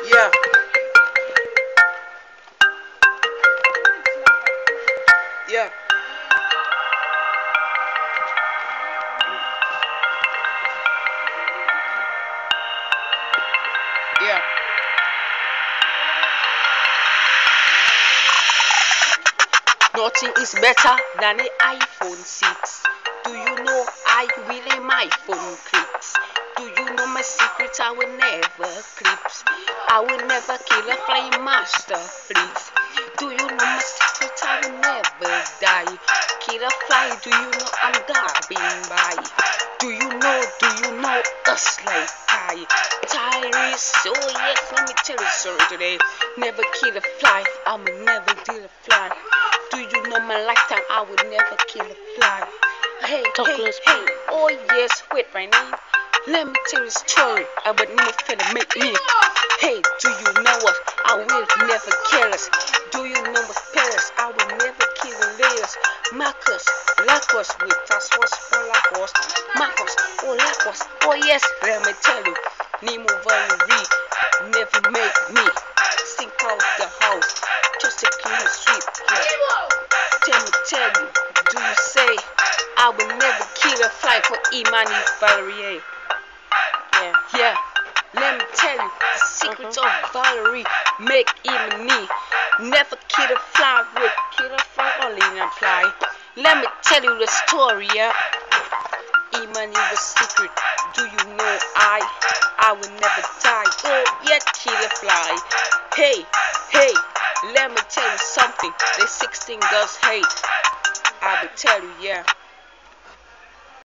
Yeah. Yeah. Yeah. Nothing is better than an iPhone 6. Do you know I really my phone clicks? Do you know my secrets? I will never clips. I will never kill a flame master, please. Do you know my secrets? I will never die. Kill a fly, do you know I'm dabbing by? Do you know us like Tyrese? Oh yes, let me tell you a story today. Never kill a fly, I will never kill a fly. Do you know my lifetime? I would never kill a fly. Hey, hey. Oh yes, wait my name. Let me tell you a story about no finna make me. Hey, do you know what? I will never kill us. Do you know what Paris? I will never kill the layers. Marcus, Lacos with us was for Lacos. Marcos, oh Lacos. Oh yes, let me tell you. Nemo Valerie never make me sink out the house. Just to clean the street. Yeah. Tell you, do you say I will never kill a fly for Imani Valerie? Yeah. Let me tell you the secrets of Valerie make Imani never kill a fly with kill a fly only in a fly. Let me tell you the story, yeah. Imani was secret. Do you know I will never die. Oh yeah, kill a fly. Hey, let me tell you something. The 16 girls hate. I will tell you, yeah.